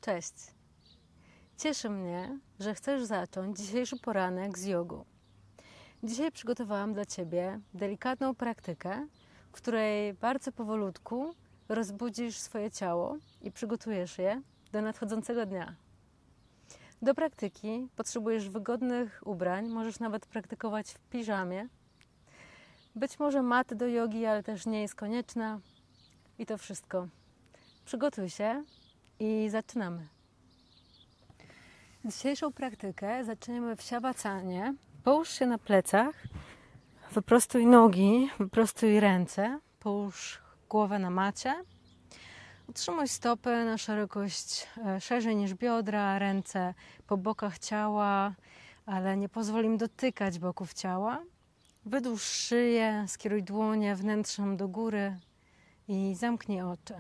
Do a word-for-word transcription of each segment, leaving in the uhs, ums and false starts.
Cześć! Cieszy mnie, że chcesz zacząć dzisiejszy poranek z jogą. Dzisiaj przygotowałam dla Ciebie delikatną praktykę, w której bardzo powolutku rozbudzisz swoje ciało i przygotujesz je do nadchodzącego dnia. Do praktyki potrzebujesz wygodnych ubrań, możesz nawet praktykować w piżamie. Być może maty do jogi, ale też nie jest konieczna. I to wszystko. Przygotuj się i zaczynamy. Dzisiejszą praktykę zaczniemy w siawacanie. Połóż się na plecach, wyprostuj nogi, wyprostuj ręce, połóż głowę na macie. Utrzymuj stopy na szerokość szerzej niż biodra, ręce po bokach ciała, ale nie pozwól im dotykać boków ciała. Wydłuż szyję, skieruj dłonie wnętrzem do góry i zamknij oczy.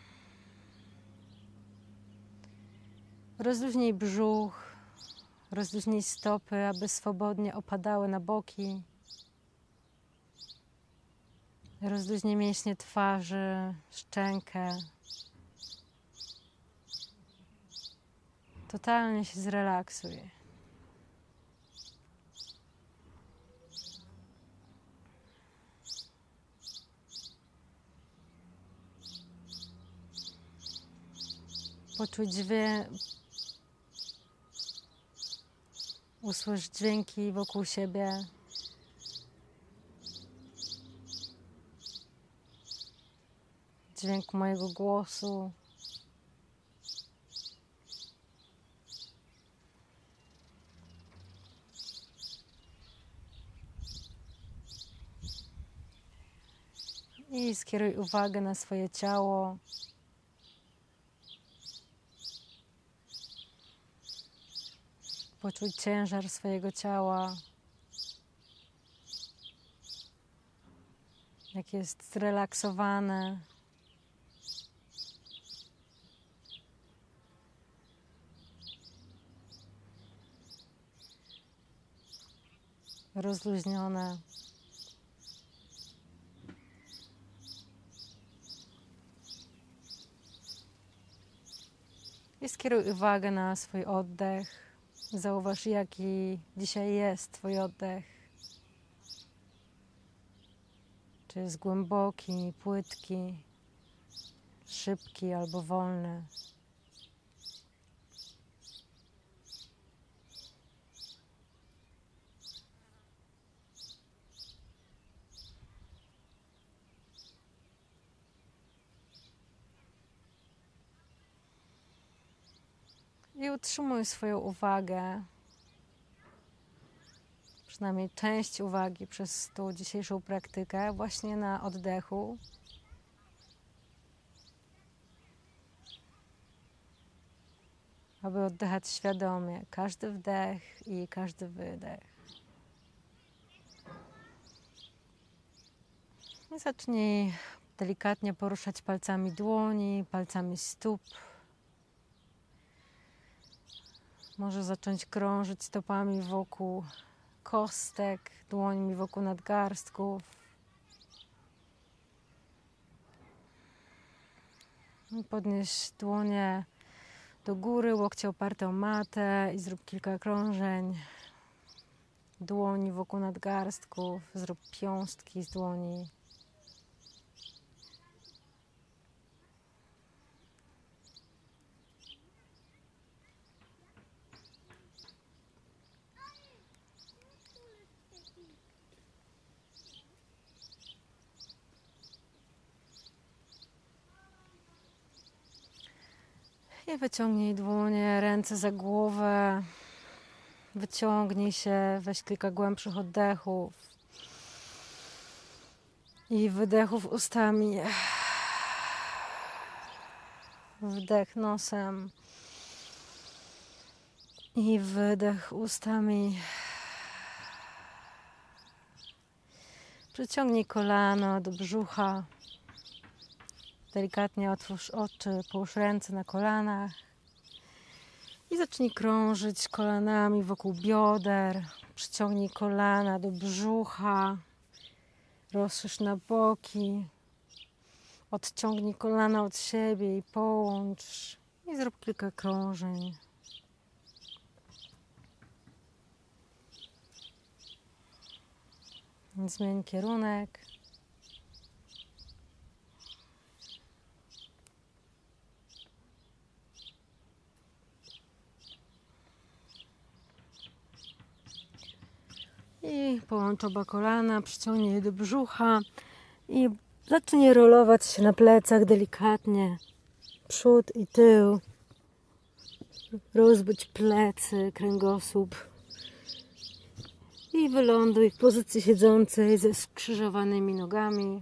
Rozluźnij brzuch, rozluźnij stopy, aby swobodnie opadały na boki. Rozluźnij mięśnie twarzy, szczękę. Totalnie się zrelaksuj. Poczuj dźwięk, usłysz dźwięki wokół siebie. Dźwięk mojego głosu. I skieruj uwagę na swoje ciało. Poczuj ciężar swojego ciała. Jak jest zrelaksowane. Rozluźnione. I skieruj uwagę na swój oddech. Zauważ, jaki dzisiaj jest Twój oddech. Czy jest głęboki, płytki, szybki albo wolny. I utrzymuj swoją uwagę, przynajmniej część uwagi przez tą dzisiejszą praktykę właśnie na oddechu. Aby oddychać świadomie, każdy wdech i każdy wydech. I zacznij delikatnie poruszać palcami dłoni, palcami stóp. Może zacząć krążyć stopami wokół kostek, dłońmi wokół nadgarstków. I podnieś dłonie do góry, łokcie oparte o matę i zrób kilka krążeń. Dłoni wokół nadgarstków, zrób piąstki z dłoni. I wyciągnij dłonie, ręce za głowę. Wyciągnij się, weź kilka głębszych oddechów. I wydechów ustami. Wdech nosem. I wydech ustami. Przyciągnij kolano do brzucha. Delikatnie otwórz oczy, połóż ręce na kolanach i zacznij krążyć kolanami wokół bioder. Przyciągnij kolana do brzucha, rozszerz na boki, odciągnij kolana od siebie i połącz. I zrób kilka krążeń. Zmień kierunek. I połącz oba kolana, przyciągnij je do brzucha i zacznij rolować się na plecach delikatnie. Przód i tył. Rozbudź plecy, kręgosłup. I wyląduj w pozycji siedzącej ze skrzyżowanymi nogami.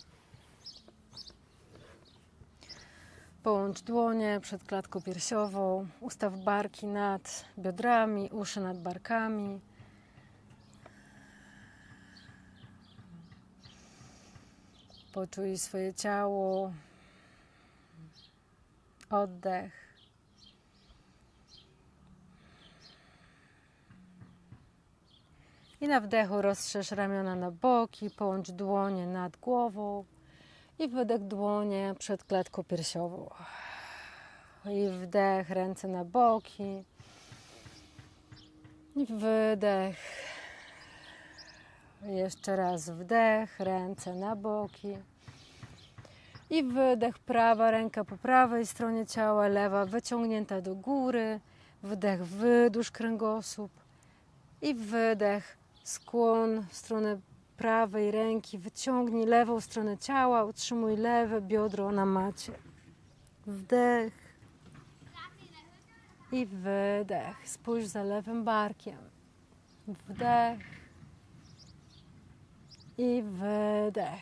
Połącz dłonie przed klatką piersiową. Ustaw barki nad biodrami, uszy nad barkami. Poczuj swoje ciało. Oddech. I na wdechu rozszerz ramiona na boki, połącz dłonie nad głową i wydech dłonie przed klatką piersiową. I wdech, ręce na boki. I wydech. Jeszcze raz wdech, ręce na boki. I wydech, prawa ręka po prawej stronie ciała, lewa wyciągnięta do góry. Wdech, wydłuż kręgosłup. I wydech, skłon w stronę prawej ręki. Wyciągnij lewą stronę ciała, utrzymuj lewe biodro na macie. Wdech. I wydech. Spójrz za lewym barkiem. Wdech. I wydech.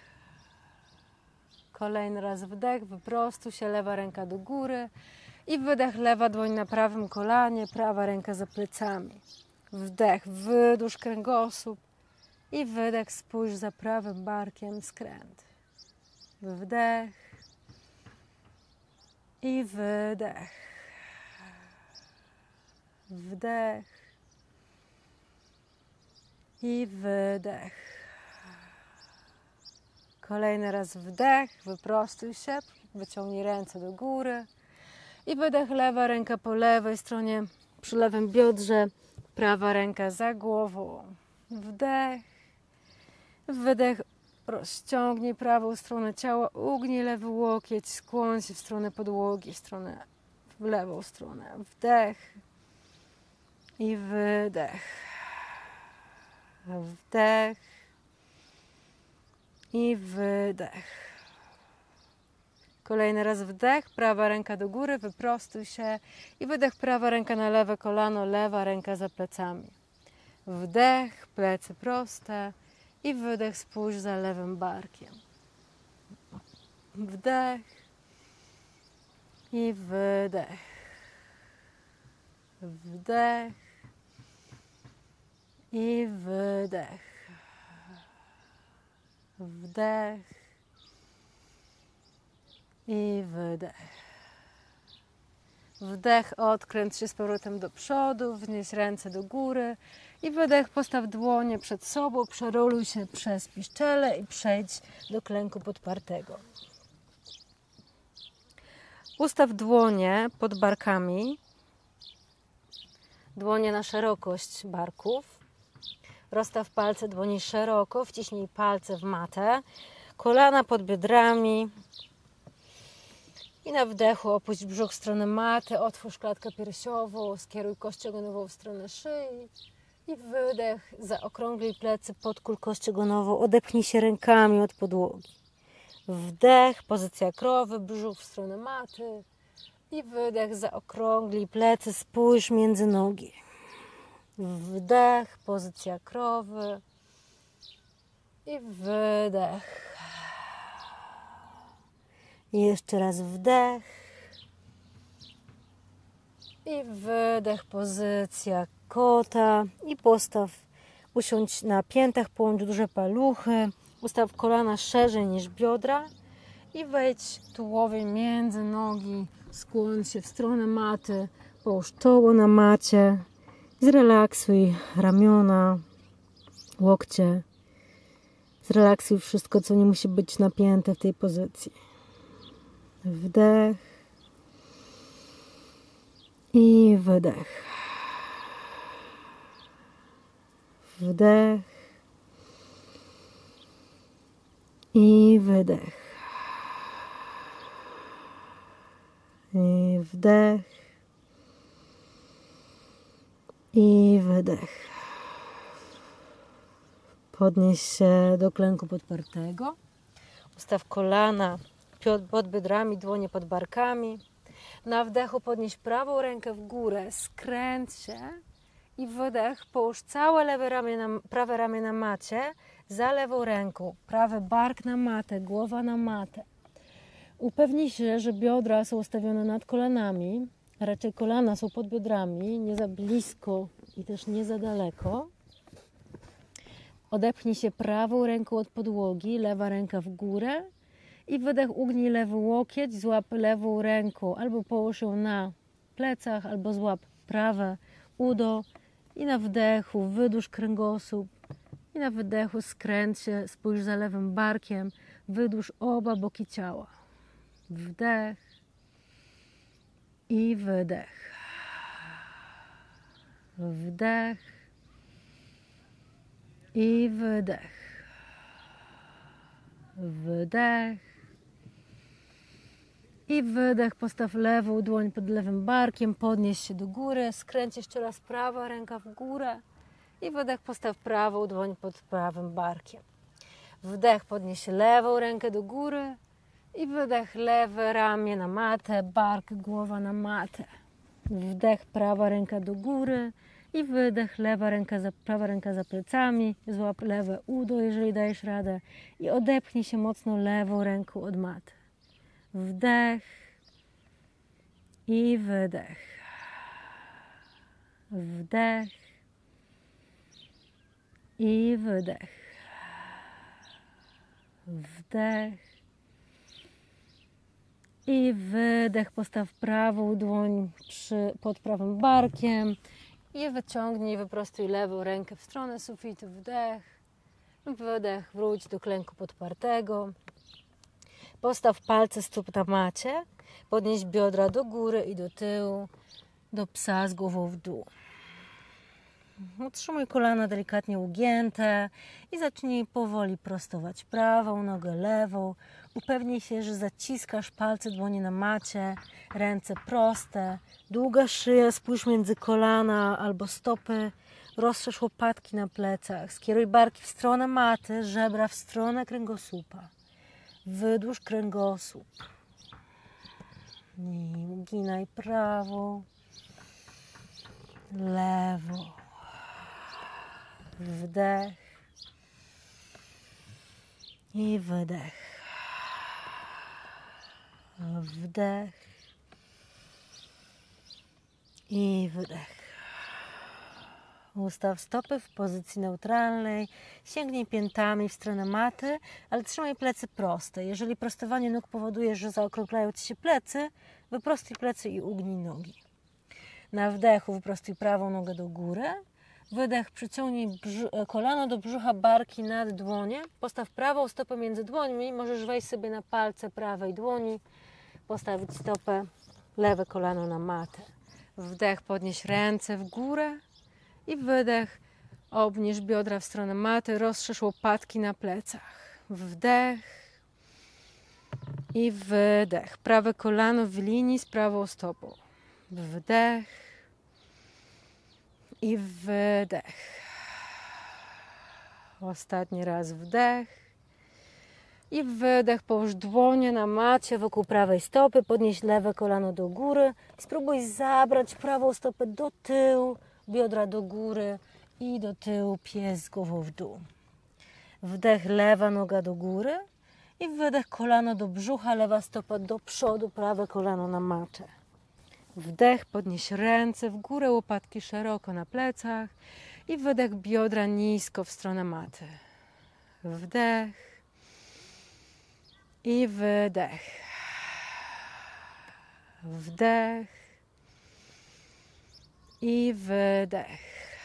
Kolejny raz wdech, wyprostuj się, lewa ręka do góry. I wydech, lewa dłoń na prawym kolanie, prawa ręka za plecami. Wdech, wydłuż kręgosłup. I wydech, spójrz za prawym barkiem, skręt. Wdech. I wydech. Wdech. I wydech. Kolejny raz wdech, wyprostuj się, wyciągnij ręce do góry. I wydech, lewa ręka po lewej stronie, przy lewym biodrze, prawa ręka za głową. Wdech. Wydech, rozciągnij prawą stronę ciała, ugnij lewy łokieć, skłoń się w stronę podłogi, w stronę, w lewą stronę. Wdech. I wydech. Wdech. I wydech. Kolejny raz wdech, prawa ręka do góry, wyprostuj się. I wydech, prawa ręka na lewe kolano, lewa ręka za plecami. Wdech, plecy proste. I wydech, spójrz za lewym barkiem. Wdech. I wydech. Wdech. I wydech. Wdech i wydech. Wdech, odkręć się z powrotem do przodu, wnieś ręce do góry i wydech, postaw dłonie przed sobą, przeroluj się przez piszczele i przejdź do klęku podpartego. Ustaw dłonie pod barkami, dłonie na szerokość barków. Rozstaw palce dłoni szeroko, wciśnij palce w matę, kolana pod biodrami i na wdechu opuść brzuch w stronę maty, otwórz klatkę piersiową, skieruj kość ogonową w stronę szyi i wydech, zaokrąglij plecy, podkól kość ogonową, odepchnij się rękami od podłogi. Wdech, pozycja krowy, brzuch w stronę maty i wydech, zaokrąglij plecy, spójrz między nogi. Wdech, pozycja krowy i wydech. I jeszcze raz wdech i wydech, pozycja kota i postaw, usiądź na piętach, połącz duże paluchy, ustaw kolana szerzej niż biodra i wejdź tułowiem między nogi, skłoń się w stronę maty, połóż czoło na macie. Zrelaksuj ramiona, łokcie. Zrelaksuj wszystko, co nie musi być napięte w tej pozycji. Wdech. I wydech. Wdech. I wydech. I wdech. I wydech. Podnieś się do klęku podpartego. Ustaw kolana pod biodrami, dłonie pod barkami. Na wdechu podnieś prawą rękę w górę, skręć się i wydech połóż całe lewe ramię na, prawe ramię na macie, za lewą ręką, prawy bark na matę, głowa na matę. Upewnij się, że biodra są ustawione nad kolanami, a raczej kolana są pod biodrami, nie za blisko i też nie za daleko. Odepchnij się prawą ręką od podłogi, lewa ręka w górę i wydech ugnij lewy łokieć, złap lewą ręką, albo połóż ją na plecach, albo złap prawe udo i na wdechu wydłuż kręgosłup i na wydechu skręć się, spójrz za lewym barkiem, wydłuż oba boki ciała. Wdech i wydech. Wdech i wydech. Wdech i wydech. Postaw lewą dłoń pod lewym barkiem, podnieś się do góry, skręć jeszcze raz prawa ręka w górę i wydech. Postaw prawą dłoń pod prawym barkiem. Wdech, podnieś lewą rękę do góry i wydech, lewe ramię na matę, bark, głowa na matę. Wdech, prawa ręka do góry i wydech, lewa ręka za, prawa ręka za plecami, złap lewe udo, jeżeli dajesz radę i odepchnij się mocno lewą ręką od maty. Wdech i wydech. Wdech i wydech. Wdech i wydech. Postaw prawą dłoń przy, pod prawym barkiem i wyciągnij, wyprostuj lewą rękę w stronę sufitu. Wdech, wydech, wróć do klęku podpartego. Postaw palce stóp na macie, podnieś biodra do góry i do tyłu, do psa z głową w dół. Utrzymuj kolana delikatnie ugięte i zacznij powoli prostować prawą nogę, lewą. Upewnij się, że zaciskasz palce dłoni na macie, ręce proste, długa szyja, spójrz między kolana albo stopy, rozszerz łopatki na plecach, skieruj barki w stronę maty, żebra w stronę kręgosłupa. Wydłuż kręgosłup i uginaj prawą, lewą. Wdech i wydech. Wdech i wydech. Ustaw stopy w pozycji neutralnej. Sięgnij piętami w stronę maty, ale trzymaj plecy proste. Jeżeli prostowanie nóg powoduje, że zaokrąglają Ci się plecy, wyprostuj plecy i ugnij nogi. Na wdechu wyprostuj prawą nogę do góry. Wydech, przyciągnij kolano do brzucha, barki nad dłonie. Postaw prawą stopę między dłońmi. Możesz wejść sobie na palce prawej dłoni. Postawić stopę, lewe kolano na matę. Wdech, podnieś ręce w górę. I wydech, obniż biodra w stronę maty, rozszerz łopatki na plecach. Wdech i wydech. Prawe kolano w linii z prawą stopą. Wdech i wydech. Ostatni raz wdech i wydech. Połóż dłonie na macie wokół prawej stopy, podnieś lewe kolano do góry. Spróbuj zabrać prawą stopę do tyłu. Biodra do góry i do tyłu, pies z głową w dół. Wdech, lewa noga do góry i wydech, kolano do brzucha, lewa stopa do przodu, prawe kolano na matę. Wdech, podnieś ręce w górę, łopatki szeroko na plecach i wydech, biodra nisko w stronę maty. Wdech i wydech. Wdech i wydech.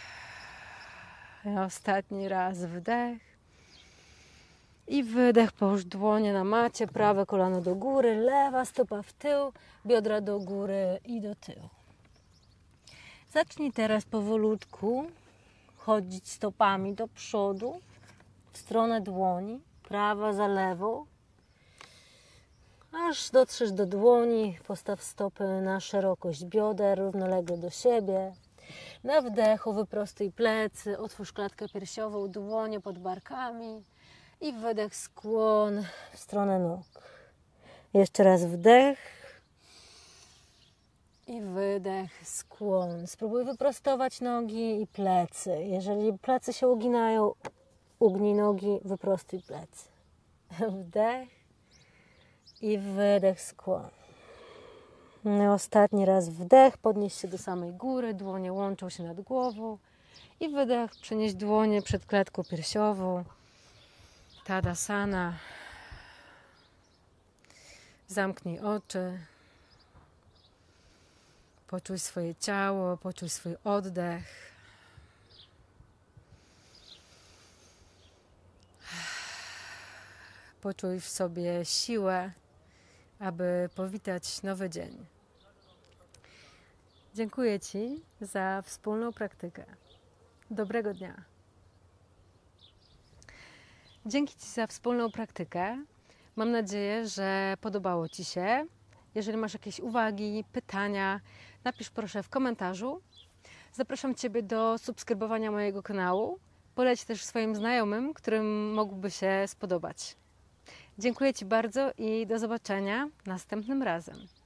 I ostatni raz wdech i wydech. Połóż dłonie na macie, prawe kolano do góry, lewa stopa w tył, biodra do góry i do tyłu. Zacznij teraz powolutku chodzić stopami do przodu, w stronę dłoni, prawa za lewą, aż dotrzesz do dłoni. Postaw stopy na szerokość bioder, równolegle do siebie. Na wdechu wyprostuj plecy, otwórz klatkę piersiową, dłonie pod barkami i wydech, skłon w stronę nóg. Jeszcze raz wdech i wydech, skłon. Spróbuj wyprostować nogi i plecy. Jeżeli plecy się uginają, ugnij nogi, wyprostuj plecy. Wdech i wydech, skłon. No, ostatni raz wdech, podnieś się do samej góry, dłonie łączą się nad głową i wydech, przenieś dłonie przed klatką piersiową. Tadasana. Zamknij oczy. Poczuj swoje ciało, poczuj swój oddech. Poczuj w sobie siłę, aby powitać nowy dzień. Dziękuję Ci za wspólną praktykę. Dobrego dnia. Dzięki Ci za wspólną praktykę. Mam nadzieję, że podobało Ci się. Jeżeli masz jakieś uwagi, pytania, napisz proszę w komentarzu. Zapraszam Ciebie do subskrybowania mojego kanału. Poleć też swoim znajomym, którym mógłby się spodobać. Dziękuję Ci bardzo i do zobaczenia następnym razem.